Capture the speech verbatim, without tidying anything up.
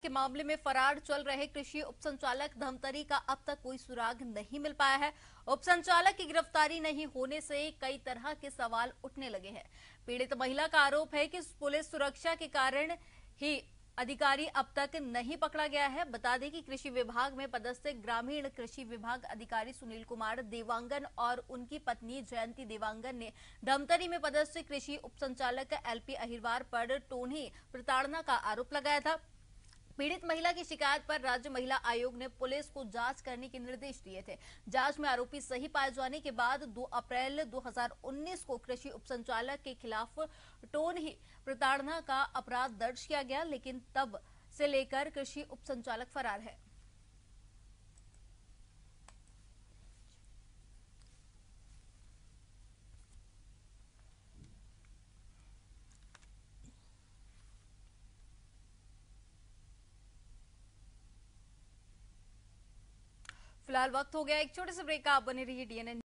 के मामले में फरार चल रहे कृषि उपसंचालक धमतरी का अब तक कोई सुराग नहीं मिल पाया है। उपसंचालक की गिरफ्तारी नहीं होने से कई तरह के सवाल उठने लगे हैं। पीड़ित महिला का आरोप है कि पुलिस सुरक्षा के कारण ही अधिकारी अब तक नहीं पकड़ा गया है। बता दें कि कृषि विभाग में पदस्थ ग्रामीण कृषि विभाग अधिकारी सुनील कुमार देवांगन और उनकी पत्नी जयंती देवांगन ने धमतरी में पदस्थ कृषि उपसंचालक एलपी अहिरवार पर टोनी प्रताड़ना का आरोप लगाया था। पीड़ित महिला की शिकायत पर राज्य महिला आयोग ने पुलिस को जांच करने के निर्देश दिए थे। जांच में आरोपी सही पाए जाने के बाद दो अप्रैल दो हज़ार उन्नीस को कृषि उपसंचालक के खिलाफ टोन ही प्रताड़ना का अपराध दर्ज किया गया, लेकिन तब से लेकर कृषि उपसंचालक फरार है। फिलहाल वक्त हो गया एक छोटे से ब्रेक का। आप बने रहिए डीएनएन।